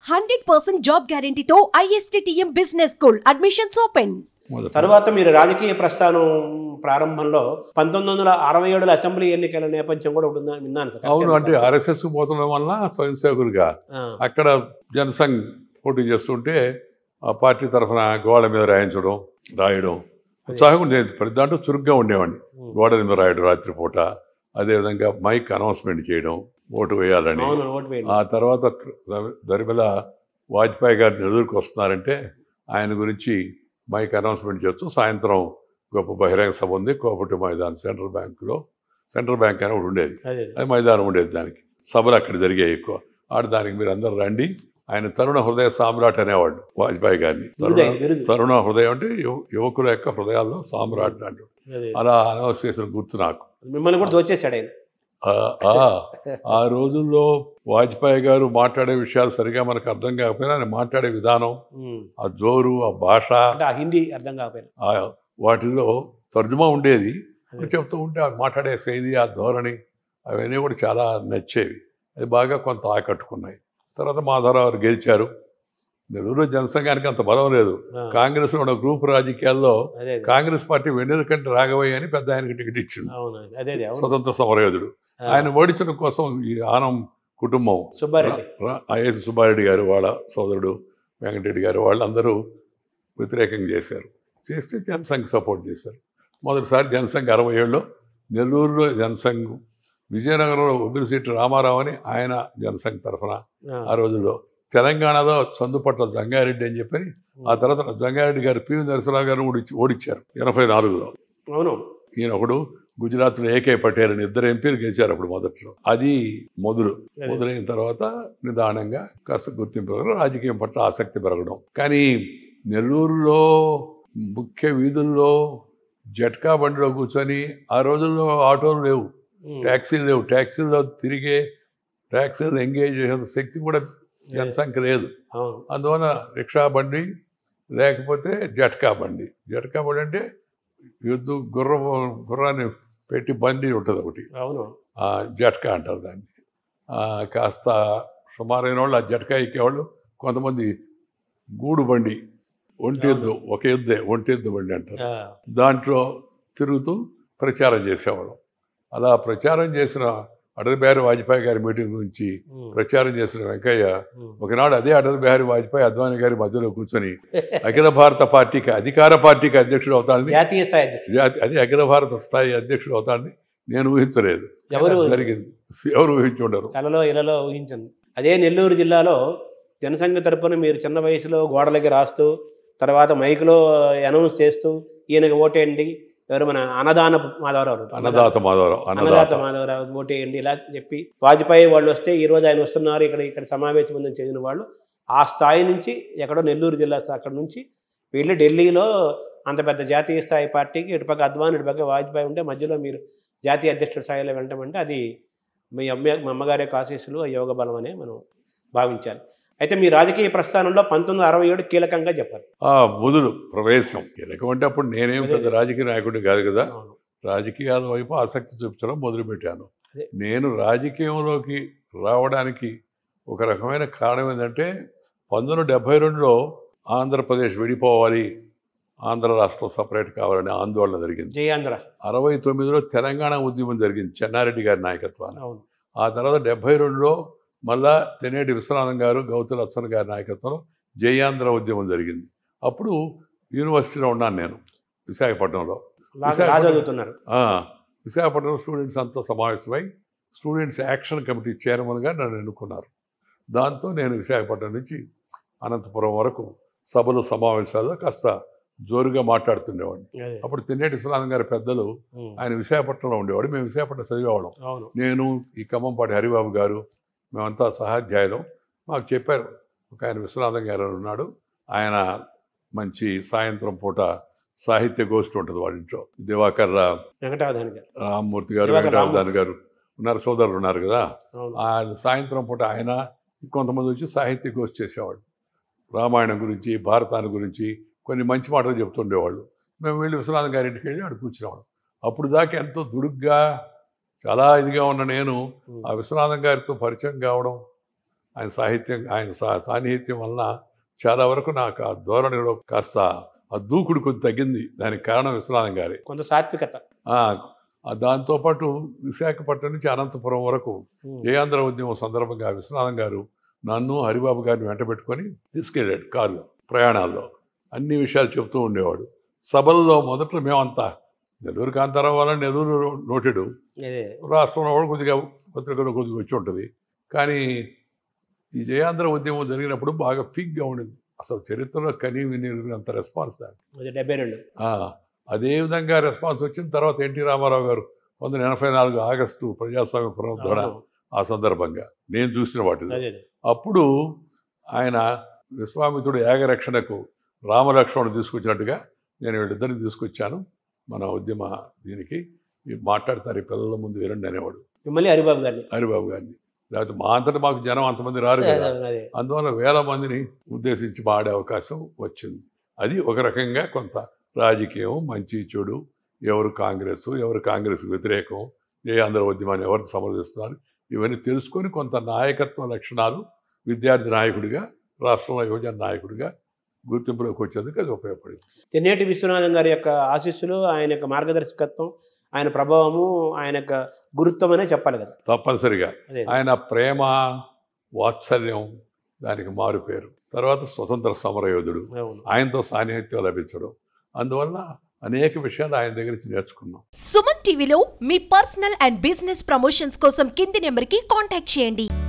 100% job గ్యారెంటీతో ISTTM business school admissions open. తర్వాత మీరు రాజకీయ ప్రస్థానం ప్రారంభంలో 1967 అసెంబ్లీ ఎన్నికల నేపథ్యం కూడా ఉంటుందని విన్నాను. అవును, అంటే RSS పోతున్న వలన స్వయం సేవకుడిగా అక్కడ జనసంఘ్ పోటీ చేస్తుంటే ఆ పార్టీ తరఫున గోడ మీద రాయడం ఉత్సాహం ఉండేది. ప్రతి దాంట్లో చురుగ్గా ఉండేవాడిని. గోడ మీద రాయడం రాత్రిపూట, అదేవిధంగా మైక్ అనౌన్స్మెంట్ చేయడం ఓటు వేయాలని. ఆ తర్వాత దరిమిల వాజ్పేయి గారు నెల్లూరుకు వస్తున్నారంటే ఆయన గురించి మైక్ అనౌన్స్మెంట్ చేస్తూ సాయంత్రం గొప్ప బహిరంగ సభ ఉంది కోపటి మైదాన్ సెంట్రల్ బ్యాంక్ అని ఒకటి ఉండేది. అది మైదానం ఉండేది, దానికి సభలు అక్కడ జరిగాయి ఎక్కువ. దానికి మీరు అందరూ రండి. ఆయన తరుణ హృదయ సామ్రాట్ అనేవాడు వాజ్పేయి గారిని. తరుణ హృదయం అంటే యువకుల యొక్క హృదయాల్లో సామ్రాట్ అంటాడు. అలా అనౌన్స్ చేసిన గుర్తు నాకు. మిమ్మల్ని కూడా దోచేశాడు ఆయన. ఆ రోజుల్లో వాజ్పేయి గారు మాట్లాడే విషయాలు సరిగా మనకు అర్థం కాకపోయినా ఆయన మాట్లాడే విధానం, ఆ జోరు, ఆ భాష, హిందీ అర్థం కాకపోయినా వాటిలో తర్జుమా ఉండేది. చెప్తూ ఉంటే ఆ మాట్లాడే శైలి, ఆ ధోరణి అవన్నీ కూడా చాలా నచ్చేవి. అది బాగా కొంత ఆకట్టుకున్నాయి. తర్వాత మాధవరావు గారు గెలిచారు. నెల్లూరు జనసంఘానికి అంత బలం లేదు. కాంగ్రెస్లో ఉన్న గ్రూప్ రాజకీయాల్లో కాంగ్రెస్ పార్టీ వెన్నెల కంటే రాఘవయ్య అని పెద్ద ఆయనకి టికెట్ ఇచ్చింది, స్వతంత్ర సమరయోధుడు. ఆయన ఓడించడం కోసం ఈ ఆనం కుటుంబం, ఐఎస్ సుబ్బారెడ్డి గారు వాళ్ళ సోదరుడు వెంకటరెడ్డి గారు వాళ్ళందరూ వ్యతిరేకంగా చేస్తే జనసంఘ్ సపోర్ట్ చేశారు. మొదటిసారి జనసంఘ్ 67లో నెల్లూరులో జనసంఘ్, విజయనగరంలో ఉబ్బిరిశెట్టి రామారావు అని ఆయన జనసంఘ్ తరఫున ఆ రోజుల్లో, తెలంగాణలో చందుపట్ల జంగారెడ్డి అని చెప్పని, ఆ తర్వాత జంగారెడ్డి గారు పివి నరసింహరావు గారు ఓడించారు 84లో. అవును, ఈయన ఒకడు గుజరాత్లో ఏకే పటేల్ అని 2 ఎంపీలు గెలిచారు అప్పుడు మొదట్లో. అది మొదలైన తర్వాత నిదానంగా కాస్త గుర్తింపు పెరగడం, రాజకీయం పట్ల ఆసక్తి పెరగడం. కానీ నెల్లూరులో ముఖ్య వీధుల్లో జట్కా బండిలో కూర్చొని, ఆ రోజుల్లో ఆటోలు లేవు, ట్యాక్సీలు లేవు, ట్యాక్సీలు ఎంగేజ్ చేసే శక్తి కూడా జనసంఖ్య లేదు. అందువల్ల రిక్షా బండి లేకపోతే జట్కా బండి అంటే గుర్రాన్ని పెట్టి బండి ఉంటుంది ఒకటి, జట్కా అంటారు దాన్ని. కాస్త సుమారైన వాళ్ళు ఆ జట్కా ఎక్కేవాళ్ళు. కొంతమంది గూడు బండి, ఒంటి ఎద్దు బండి అంటారు, దాంట్లో తిరుగుతూ ప్రచారం చేసేవాళ్ళం. అలా ప్రచారం చేసిన అటల్ బిహారీ వాజ్పేయి గారి మీటింగ్ గురించి ప్రచారం చేసిన వెంకయ్య ఒకనాడు అదే అటల్ బిహారీ వాజ్పేయి అద్వానీ గారి మధ్యలో కూర్చొని అఖిల భారత పార్టీకి, అధికార పార్టీకి అధ్యక్షుడు అవుతాడని, అది అఖిల భారత స్థాయి అధ్యక్షుడు అవుతాడని నేను ఊహించలేదు. జరిగింది, ఎవరు ఊహించి ఉండరు, కలలో ఇలలో ఊహించండి. అదే నెల్లూరు జిల్లాలో జనసంఘ తరపున మీరు చిన్న వయసులో గోడలకి రాస్తూ, తర్వాత మైకులో అనౌన్స్ చేస్తూ ఈయనకి ఓటేయండి, ఎవరు మన అన్నదాత మాధవరావు ఓటేయండి ఇలా చెప్పి, వాజ్పేయి వాళ్ళు వస్తే ఈరోజు ఆయన వస్తున్నారు, ఇక్కడ సమావేశం ఉందని చెందిన వాళ్ళు ఆ స్థాయి నుంచి ఎక్కడో నెల్లూరు జిల్లా అక్కడ నుంచి వీళ్ళు ఢిల్లీలో అంత పెద్ద జాతీయ స్థాయి పార్టీకి ఇటుపక్క అద్వానీ, ఇటుపక్క వాజ్పేయి ఉంటే మధ్యలో మీరు జాతీయ అధ్యక్షుడి స్థాయిలో వెళ్ళటమంటే అది మీ అమ్మగారి యొక్క ఆశీస్సులు, యోగ బలం అనే మనం భావించాలి. అయితే మీ రాజకీయ ప్రస్థానంలో 1967 కీలకంగా చెప్పారు. మొదలు ప్రవేశం కీలకం అంటే అప్పుడు నేనేం పెద్ద రాజకీయ నాయకుడిని కాదు కదా. రాజకీయాల వైపు ఆసక్తి చూపించడం మొదలుపెట్టాను. నేను రాజకీయంలోకి రావడానికి ఒక రకమైన కారణం ఏంటంటే 1972లో ఆంధ్రప్రదేశ్ విడిపోవాలి, ఆంధ్ర రాష్ట్రం సపరేట్ కావాలనే ఆందోళన జరిగింది. 69లో తెలంగాణ ఉద్యమం జరిగింది చెన్నారెడ్డి గారి నాయకత్వాన్ని. ఆ తర్వాత 72లో మళ్ళా తెనేటి విశ్వనాథం గారు, గౌతు లచ్చన్ గారి నాయకత్వంలో జయాంధ్ర ఉద్యమం జరిగింది. అప్పుడు యూనివర్సిటీలో ఉన్నాను నేను, విశాఖపట్నంలో. విశాఖపట్నంలో స్టూడెంట్స్ అంతా సమావేశమై స్టూడెంట్స్ యాక్షన్ కమిటీ చైర్మన్గా నన్ను ఎన్నుకున్నారు. దాంతో నేను విశాఖపట్నం నుంచి అనంతపురం వరకు సభలు, సమావేశాల్లో కాస్త జోరుగా మాట్లాడుతుండేవాడిని. అప్పుడు తెన్నేటి విశ్వనాథం గారి పెద్దలు, ఆయన విశాఖపట్నంలో ఉండేవాడు, మేము విశాఖపట్నం చదివేవాళ్ళం. నేను, ఈ ఖమ్మంపాటి హరిబాబు గారు, మేమంతా సహాధ్యాయులం. మాకు చెప్పారు, ఒక ఆయన విశ్వనాథం గారు ఉన్నాడు, ఆయన మంచి సాయంత్రం పూట సాహిత్య గోష్ఠి ఉంటుంది వాళ్ళ ఇంట్లో. దివాకర్ రామ్మూర్తి గారు, వెంకటావధాని గారు ఉన్నారు, సోదరులు ఉన్నారు కదా. ఆయన సాయంత్రం పూట ఆయన కొంతమంది వచ్చి సాహిత్య గోష్ఠి చేసేవాళ్ళు. రామాయణం గురించి, భారతాన్ని గురించి కొన్ని మంచి మాటలు చెప్తుండేవాళ్ళు. మేము వెళ్ళి విశ్వనాథం గారి ఇంటికి వెళ్ళి అక్కడ కూర్చునేవాళ్ళం. అప్పుడు దాకా ఎంతో దుడుగ్గా చాలా ఇదిగా ఉన్న నేను ఆ విశ్వనాథం గారితో పరిచయం కావడం, ఆయన సాహిత్యం, ఆయన సాన్నిహిత్యం వలన చాలా వరకు నాకు ఆ ధోరణిలో కాస్త ఆ దూకుడు కొంచెం తగ్గింది. దానికి కారణం విశ్వనాథం గారి కొంత సాత్వికత. దాంతోపాటు విశాఖపట్నం నుంచి అనంతపురం వరకు జయాంధ్ర ఉద్యమం సందర్భంగా విశ్వనాథం గారు నన్ను, హరిబాబు గారిని వెంట పెట్టుకొని తీసుకెళ్ళాడు కారు ప్రయాణాల్లో. అన్ని విషయాలు చెప్తూ ఉండేవాడు. సభల్లో మొదట్లో మేమంతా నెల్లూరు కాంతారావు వాళ్ళని నెల్లూరు నోటెడు, రాష్ట్రంలో కూడా కొద్దిగా పత్రికలో కొద్దిగా వచ్చి ఉంటుంది. కానీ ఈ జయాంధ్ర ఉద్యమం జరిగినప్పుడు బాగా పీక్గా ఉండేది. అసలు చరిత్రలో కనీ వినిరిగినంత రెస్పాన్స్ దానికి. 72. అదేవిధంగా రెస్పాన్స్ వచ్చిన తర్వాత ఎన్టీ రామారావు గారు 1984 ఆగస్టు ప్రజాస్వామ్య పునరుద్ధరణ ఆ సందర్భంగా నేను చూసిన వాటిని. అప్పుడు ఆయన విశ్వామిత్రుడు యాగరక్షణకు రామలక్ష్మణుడు తీసుకొచ్చినట్టుగా నేను వీళ్ళిద్దరిని తీసుకొచ్చాను మన ఉద్యమ దీనికి, మాట్లాడతారు ఈ పిల్లల ముందు వినండి అనేవాడు. మిమ్మల్ని హరిబాబు గారిని. లేకపోతే మా అంతటా మాకు జనం అంతమంది రారు కదా, అందువల్ల వేల మందిని ఉద్దేశించి మాడే అవకాశం వచ్చింది. అది ఒక రకంగా కొంత రాజకీయం, మంచి చెడు, ఎవరు కాంగ్రెస్, ఎవరు కాంగ్రెస్కు వ్యతిరేకం, జయాంధ్ర ఉద్యమాన్ని ఎవరు సమర్థిస్తున్నారు, ఇవన్నీ తెలుసుకొని కొంత నాయకత్వ లక్షణాలు విద్యార్థి నాయకుడిగా, రాష్ట్రంలో యువజన నాయకుడిగా గుర్తింపులోకి వచ్చేందుకు అది ఉపయోగపడింది. తెన్నేటి విశ్వనాథం గారి యొక్క ఆశీస్సులు, ఆయన యొక్క మార్గదర్శకత్వం, ఆయన ప్రభావము, ఆయన యొక్క గురుత్వం అనే చెప్పాలి కదా. తప్పనిసరిగా ఆయన ప్రేమ, వాత్సల్యం దానికి మారు పేరు. తర్వాత స్వతంత్ర సమరయోధుడు, ఆయనతో సాన్నిహిత్యం లభించడం, అందువల్ల అనేక విషయాలు ఆయన దగ్గర నుంచి నేర్చుకున్నాం. సుమన్ టీవీలో మీ పర్సనల్ అండ్ బిజినెస్ ప్రమోషన్స్ కోసం కింది నెంబర్కి కాంటాక్ట్ చేయండి.